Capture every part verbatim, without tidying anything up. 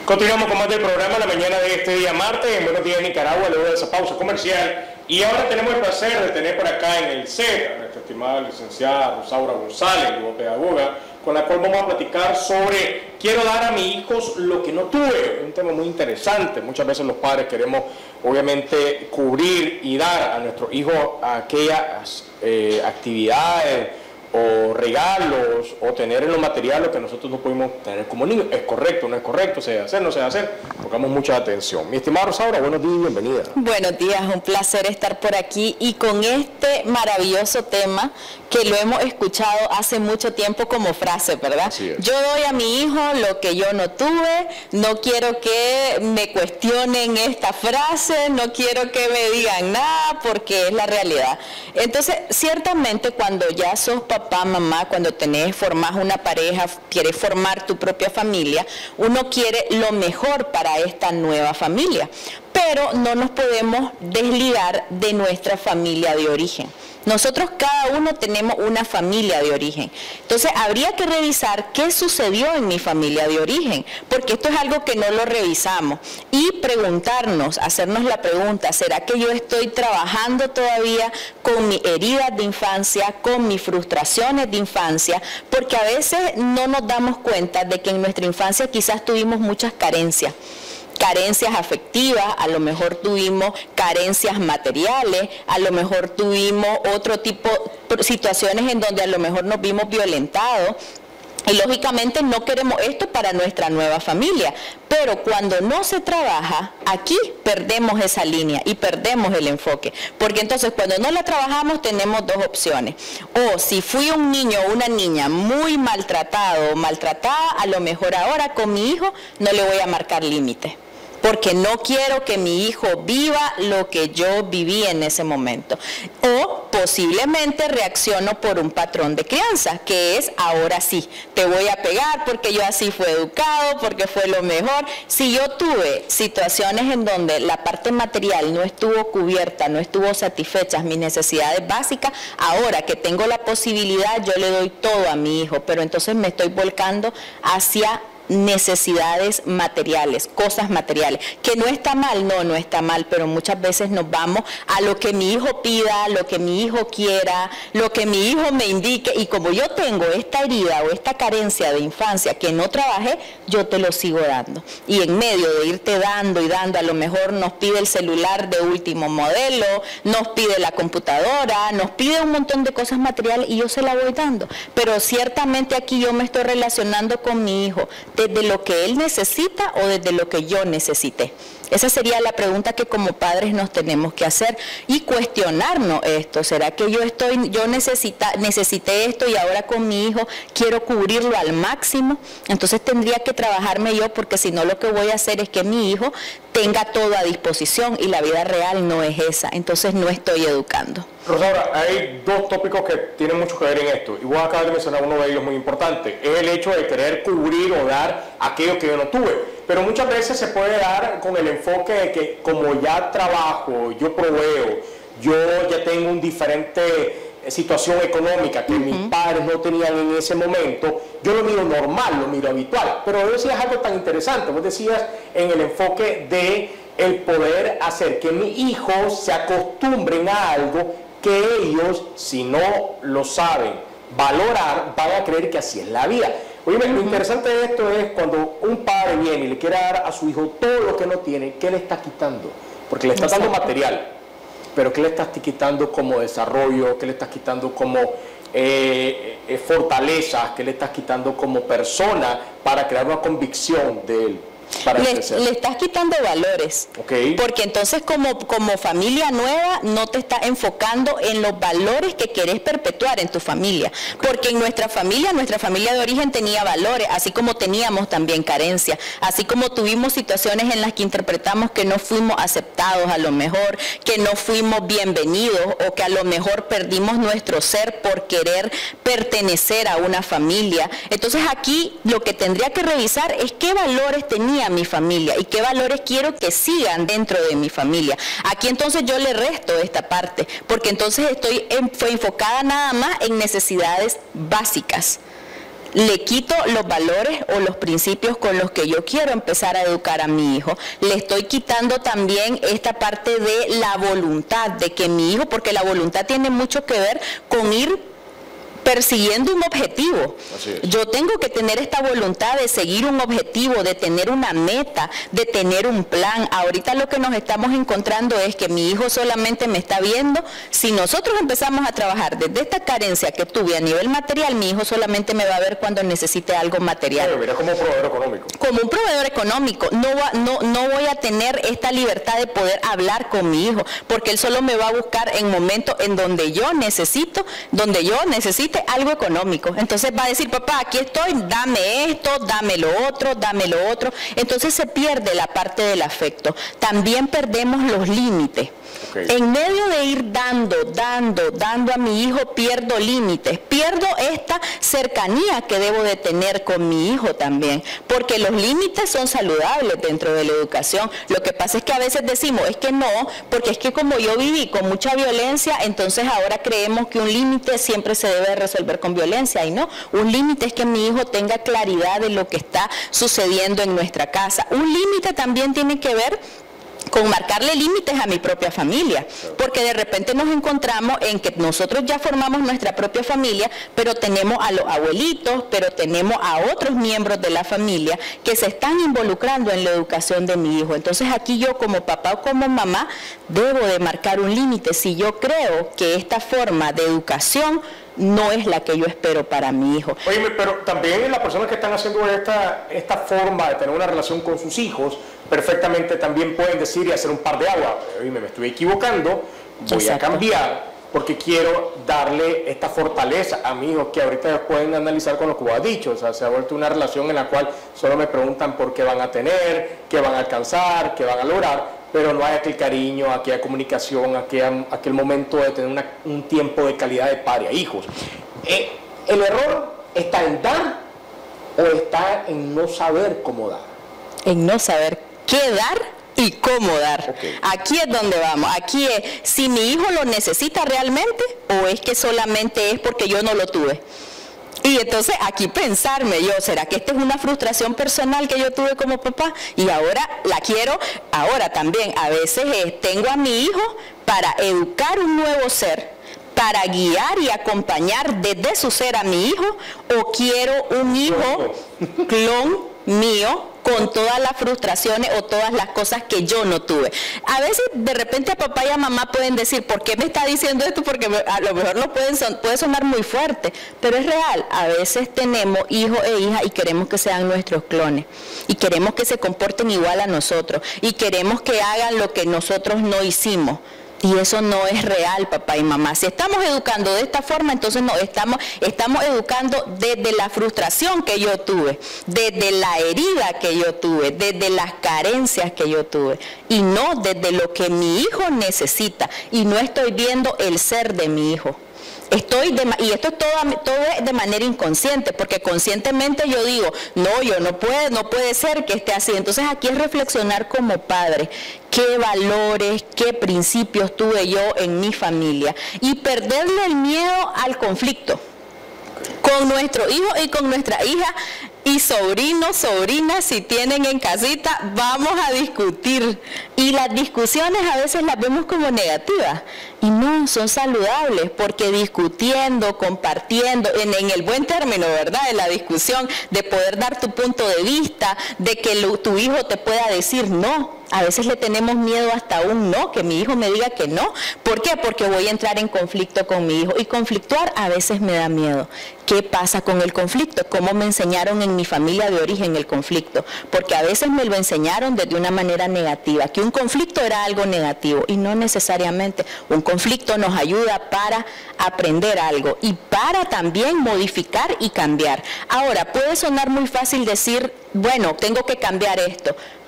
Continuamos con más del programa la mañana de este día martes en Buenos Días Nicaragua, luego de esa pausa comercial. Y ahora tenemos el placer de tener por acá en el set a nuestra estimada licenciada Rosaura González, pedagoga, con la cual vamos a platicar sobre quiero dar a mis hijos lo que no tuve. Un tema muy interesante. Muchas veces los padres queremos obviamente cubrir y dar a nuestros hijos aquellas eh, actividades o regalos o tener en lo material lo que nosotros no pudimos tener como niños. ¿Es correcto? ¿No es correcto? ¿Se debe hacer? ¿No se debe hacer? Pongamos mucha atención. Mi estimada Rosaura, buenos días y bienvenida. Buenos días, un placer estar por aquí y con este maravilloso tema que lo hemos escuchado hace mucho tiempo como frase, ¿verdad? Yo doy a mi hijo lo que yo no tuve, no quiero que me cuestionen esta frase, no quiero que me digan nada porque es la realidad. Entonces, ciertamente cuando ya sos papá, mamá, cuando tenés, formás una pareja, quieres formar tu propia familia, uno quiere lo mejor para esta nueva familia, pero no nos podemos desligar de nuestra familia de origen. Nosotros cada uno tenemos una familia de origen. Entonces habría que revisar qué sucedió en mi familia de origen, porque esto es algo que no lo revisamos. Y preguntarnos, hacernos la pregunta, ¿será que yo estoy trabajando todavía con mis heridas de infancia, con mis frustraciones de infancia? Porque a veces no nos damos cuenta de que en nuestra infancia quizás tuvimos muchas carencias. Carencias afectivas, a lo mejor tuvimos carencias materiales, a lo mejor tuvimos otro tipo de situaciones en donde a lo mejor nos vimos violentados. Y lógicamente no queremos esto para nuestra nueva familia, pero cuando no se trabaja, aquí perdemos esa línea y perdemos el enfoque. Porque entonces cuando no la trabajamos tenemos dos opciones. O si fui un niño o una niña muy maltratado o maltratada, a lo mejor ahora con mi hijo no le voy a marcar límites, porque no quiero que mi hijo viva lo que yo viví en ese momento. O posiblemente reacciono por un patrón de crianza, que es ahora sí, te voy a pegar porque yo así fui educado, porque fue lo mejor. Si yo tuve situaciones en donde la parte material no estuvo cubierta, no estuvo satisfechas mis necesidades básicas, ahora que tengo la posibilidad yo le doy todo a mi hijo, pero entonces me estoy volcando hacia necesidades materiales, cosas materiales, que no está mal, no, no está mal, pero muchas veces nos vamos a lo que mi hijo pida, lo que mi hijo quiera, lo que mi hijo me indique, y como yo tengo esta herida o esta carencia de infancia que no trabajé, yo te lo sigo dando, y en medio de irte dando y dando, a lo mejor nos pide el celular de último modelo, nos pide la computadora, nos pide un montón de cosas materiales y yo se la voy dando, pero ciertamente aquí yo me estoy relacionando con mi hijo desde lo que él necesita o desde lo que yo necesité. Esa sería la pregunta que como padres nos tenemos que hacer y cuestionarnos esto. ¿Será que yo estoy, yo necesita, necesité esto y ahora con mi hijo quiero cubrirlo al máximo? Entonces tendría que trabajarme yo, porque si no lo que voy a hacer es que mi hijo tenga todo a disposición y la vida real no es esa. Entonces no estoy educando. Rosaura, hay dos tópicos que tienen mucho que ver en esto y voy a acabar de mencionar uno de ellos muy importante. Es el hecho de querer cubrir o dar aquello que yo no tuve. Pero muchas veces se puede dar con el enfoque de que como ya trabajo, yo proveo, yo ya tengo una diferente situación económica que uh-huh. mis padres no tenían en ese momento, yo lo miro normal, lo miro habitual. Pero vos decías algo tan interesante, vos decías en el enfoque de el poder hacer que mis hijos se acostumbren a algo que ellos, si no lo saben valorar, van a creer que así es la vida. Oye, lo interesante de esto es cuando un padre viene y le quiere dar a su hijo todo lo que no tiene, ¿qué le está quitando? Porque le está dando material, pero ¿qué le estás quitando como desarrollo? ¿Qué le estás quitando como eh, eh, fortalezas? ¿Qué le estás quitando como persona para crear una convicción de él? Le, le estás quitando valores, okay. Porque entonces como, como familia nueva no te estás enfocando en los valores que querés perpetuar en tu familia, okay. Porque en nuestra familia, nuestra familia de origen tenía valores, así como teníamos también carencias, así como tuvimos situaciones en las que interpretamos que no fuimos aceptados a lo mejor, que no fuimos bienvenidos o que a lo mejor perdimos nuestro ser por querer pertenecer a una familia. Entonces aquí lo que tendría que revisar es qué valores tenía a mi familia y qué valores quiero que sigan dentro de mi familia. Aquí entonces yo le resto esta parte, porque entonces estoy en, fue enfocada nada más en necesidades básicas. le quito los valores o los principios con los que yo quiero empezar a educar a mi hijo. Le estoy quitando también esta parte de la voluntad de que mi hijo, porque la voluntad tiene mucho que ver con ir persiguiendo un objetivo. Yo tengo que tener esta voluntad de seguir un objetivo, de tener una meta, de tener un plan. Ahorita lo que nos estamos encontrando es que mi hijo solamente me está viendo. Si nosotros empezamos a trabajar desde esta carencia que tuve a nivel material, mi hijo solamente me va a ver cuando necesite algo material. Pero mira, como un proveedor económico. Como un proveedor económico. No, va, no, no voy a tener esta libertad de poder hablar con mi hijo, porque él solo me va a buscar en momentos en donde yo necesito, donde yo necesite algo económico. Entonces va a decir, papá, aquí estoy, dame esto, dame lo otro, dame lo otro. Entonces se pierde la parte del afecto. También perdemos los límites. Okay. En medio de ir dando, dando, dando a mi hijo, pierdo límites, pierdo esta cercanía que debo de tener con mi hijo también, porque los límites son saludables dentro de la educación. Lo que pasa es que a veces decimos, es que no, porque es que como yo viví con mucha violencia, entonces ahora creemos que un límite siempre se debe resolver con violencia, y no, un límite es que mi hijo tenga claridad de lo que está sucediendo en nuestra casa. Un límite también tiene que ver con marcarle límites a mi propia familia, porque de repente nos encontramos en que nosotros ya formamos nuestra propia familia, pero tenemos a los abuelitos, pero tenemos a otros miembros de la familia que se están involucrando en la educación de mi hijo. Entonces aquí yo como papá o como mamá debo de marcar un límite si yo creo que esta forma de educación no es la que yo espero para mi hijo. Oye, pero también las personas que están haciendo esta, esta forma de tener una relación con sus hijos, perfectamente también pueden decir y hacer un par de agua. Oye, me estoy equivocando, voy Exacto. a cambiar, porque quiero darle esta fortaleza a mi hijo, que ahorita pueden analizar con lo que vos has dicho. O sea, se ha vuelto una relación en la cual solo me preguntan por qué van a tener, qué van a alcanzar, qué van a lograr, pero no hay aquel cariño, aquella comunicación, aquel, aquel momento de tener una, un tiempo de calidad de padre a hijos. Eh, ¿El error está en dar o está en no saber cómo dar? En no saber qué dar y cómo dar. Okay. Aquí es donde vamos. Aquí es si mi hijo lo necesita realmente o es que solamente es porque yo no lo tuve. Y entonces aquí pensarme yo, ¿será que esta es una frustración personal que yo tuve como papá? Y ahora la quiero, ahora también a veces es, tengo a mi hijo para educar un nuevo ser, para guiar y acompañar desde su ser a mi hijo, o quiero un hijo clon mío con todas las frustraciones o todas las cosas que yo no tuve. A veces de repente a papá y a mamá pueden decir, ¿por qué me está diciendo esto? Porque a lo mejor no pueden son, puede sonar muy fuerte, pero es real. A veces tenemos hijos e hijas y queremos que sean nuestros clones, y queremos que se comporten igual a nosotros, y queremos que hagan lo que nosotros no hicimos. Y eso no es real, papá y mamá. Si estamos educando de esta forma, entonces no, estamos, estamos educando desde la frustración que yo tuve, desde la herida que yo tuve, desde las carencias que yo tuve, y no desde lo que mi hijo necesita, y no estoy viendo el ser de mi hijo. Estoy de, y esto es todo, todo de manera inconsciente, porque conscientemente yo digo, no, yo no puede, no puede ser que esté así. Entonces aquí es reflexionar como padre, qué valores, qué principios tuve yo en mi familia, y perderle el miedo al conflicto con nuestro hijo y con nuestra hija. Y sobrinos, sobrinas, si tienen en casita, vamos a discutir. Y las discusiones a veces las vemos como negativas. Y no, son saludables, porque discutiendo, compartiendo, en, en el buen término, ¿verdad?, de la discusión, de poder dar tu punto de vista, de que lo, tu hijo te pueda decir no. A veces le tenemos miedo hasta un no, que mi hijo me diga que no. ¿Por qué? Porque voy a entrar en conflicto con mi hijo. Y conflictuar a veces me da miedo. ¿Qué pasa con el conflicto? ¿Cómo me enseñaron en mi familia de origen el conflicto? Porque a veces me lo enseñaron desde una manera negativa, que un conflicto era algo negativo, y no necesariamente. Un conflicto nos ayuda para aprender algo y para también modificar y cambiar. Ahora, puede sonar muy fácil decir, bueno, tengo que cambiar esto.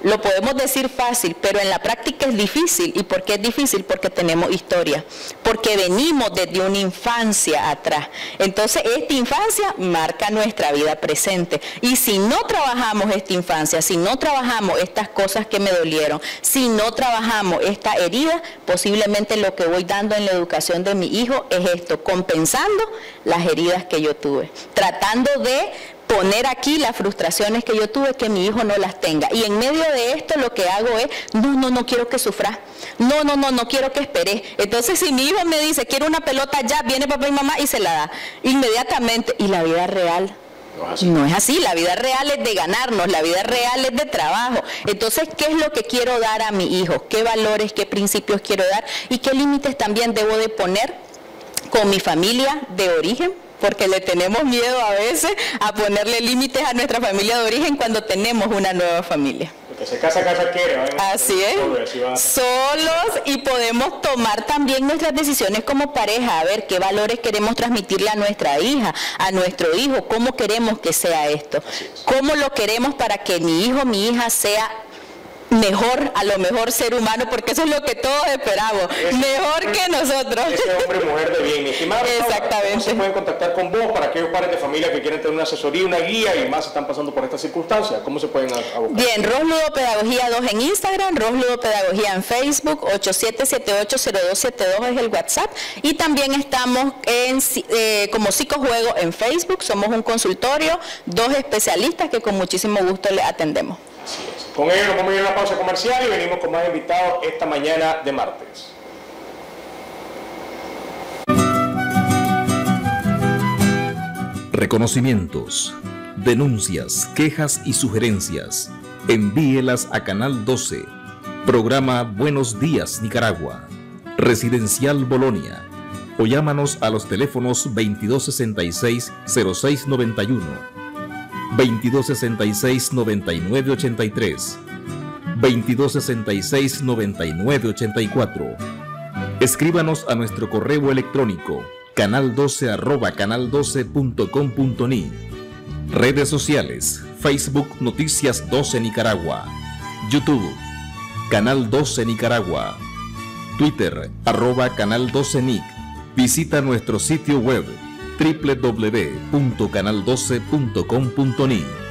lo podemos decir fácil, pero en la práctica es difícil. ¿Y por qué es difícil? Porque tenemos historia, porque venimos desde una infancia atrás. Entonces, esta infancia marca nuestra vida presente. Y si no trabajamos esta infancia, si no trabajamos estas cosas que me dolieron, si no trabajamos esta herida, posiblemente lo que voy dando en la educación de mi hijo es esto, compensando las heridas que yo tuve, tratando de poner aquí las frustraciones que yo tuve, que mi hijo no las tenga. Y en medio de esto lo que hago es, no, no, no quiero que sufra, no, no, no, no quiero que espere. Entonces si mi hijo me dice, quiero una pelota ya, viene papá y mamá y se la da inmediatamente. Y la vida real no es así. No es así, la vida real es de ganarnos, la vida real es de trabajo. Entonces, ¿qué es lo que quiero dar a mi hijo? ¿Qué valores, qué principios quiero dar? ¿Y qué límites también debo de poner con mi familia de origen? Porque le tenemos miedo a veces a ponerle límites a nuestra familia de origen cuando tenemos una nueva familia. Porque se casa, casa quiere. ¿Vale? Así es, solos, y podemos tomar también nuestras decisiones como pareja, a ver qué valores queremos transmitirle a nuestra hija, a nuestro hijo, cómo queremos que sea esto, cómo lo queremos para que mi hijo, mi hija sea mejor, a lo mejor ser humano, porque eso es lo que todos esperamos, ese, mejor que nosotros. Ese hombre y mujer de bien. Estimada, exactamente. ¿cómo se pueden contactar con vos para aquellos padres de familia que quieren tener una asesoría, una guía y más están pasando por estas circunstancias? ¿Cómo se pueden buscar? Bien, Ros Ludo Pedagogía dos en Instagram, Ros Ludo Pedagogía en Facebook, ocho siete siete ocho cero dos siete dos es el WhatsApp, y también estamos en, eh, como Psicojuego en Facebook. Somos un consultorio, dos especialistas que con muchísimo gusto le atendemos. Así es. Con ello nos vamos a ir a una pausa comercial y venimos con más invitados esta mañana de martes. Reconocimientos, denuncias, quejas y sugerencias. Envíelas a Canal doce. Programa Buenos Días Nicaragua. Residencial Bolonia. O llámanos a los teléfonos veintidós sesenta y seis cero seis noventa y uno. veintidós sesenta y seis noventa y nueve ochenta y tres, veintidós sesenta y seis noventa y nueve ochenta y cuatro. Escríbanos a nuestro correo electrónico canal doce arroba canal doce punto com punto ni. Redes sociales: Facebook Noticias doce Nicaragua, YouTube Canal doce Nicaragua, Twitter arroba Canal doce Nic. Visita nuestro sitio web doble u doble u doble u punto canal doce punto com punto ni.